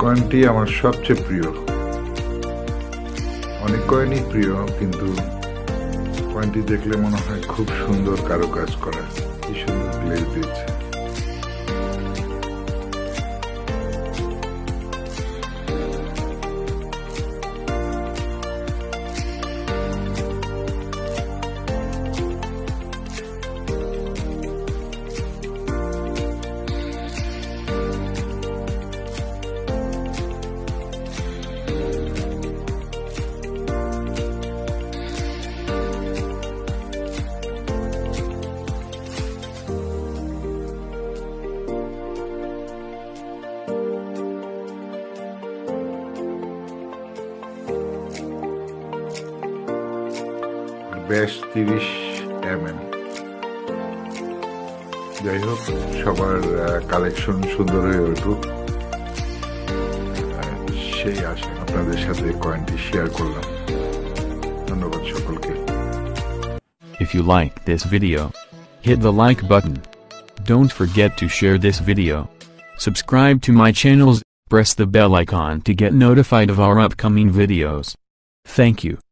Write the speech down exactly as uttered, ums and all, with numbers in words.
কয়েনটি আমার সবচেয়ে প্রিয়। অনেক কয়েনই প্রিয়, কিন্তু কয়েনটি দেখলে মনে হয় খুব সুন্দর কারুকাজ করা, কি সুন্দর গ্লেজ দিয়েছে। ব্যাস তিরিশ এম এম। যাই হোক, সবার কালেকশন সুন্দর হয়ে উঠুক, সেই আশা আপনাদের সাথে কয়েনটি শেয়ার করলাম। ধন্যবাদ সকলকে। If you like this video, hit the like button. Don't forget to share this video. Subscribe to my channels, press the bell icon to get notified of our upcoming videos. Thank you.